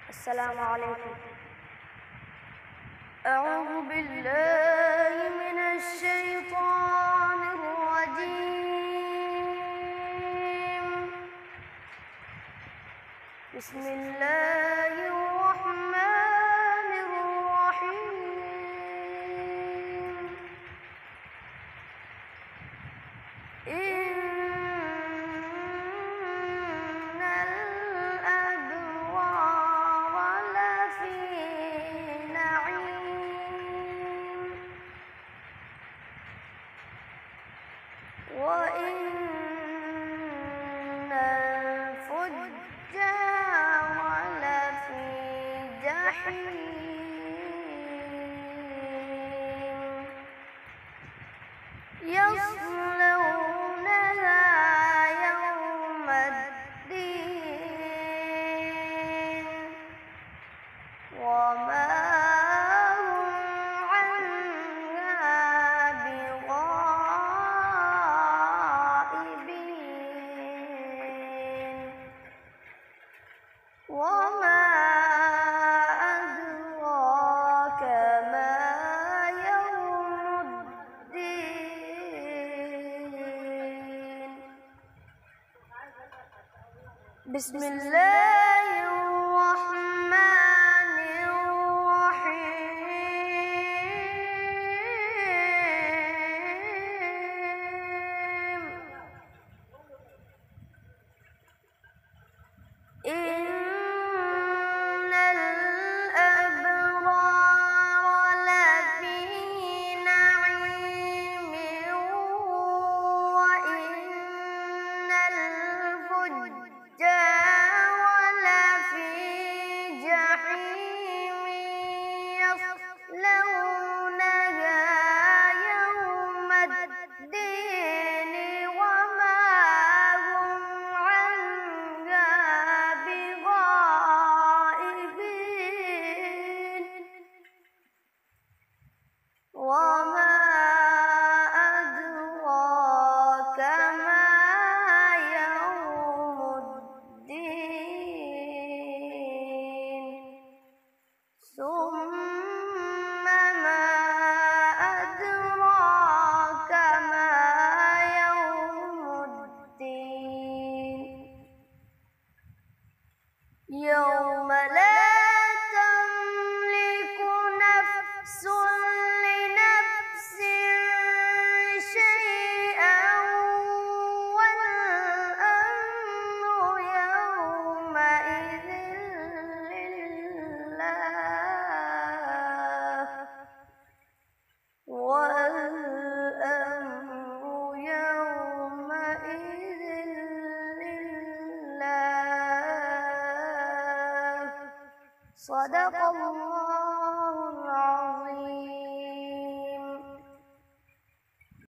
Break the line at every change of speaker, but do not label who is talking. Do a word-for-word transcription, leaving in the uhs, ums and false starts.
السلام عليكم. أعوذ بالله من الشيطان الرجيم. بسم الله الرحمن الرحيم. إن الأبرار لفي نعيم وإن الفجار لفي جحيم يصلونها يوم الدين وما هم عنها بغائبين. وما أدراك ما يوم الدين. بسم الله الرحمن الرحيم. إن الأبرار لفي نعيم وإن الفجار لفي جحيم يصلونها يوم الدين وما هم عنها بغائبين. وما أدراك ما يوم الدين. ثم ما أدراك ما يوم الدين. يوم لا تملك نفس لنفس شيئا والأمر يومئذ لله والأمر يومئذ لله. صدق الله العظيم.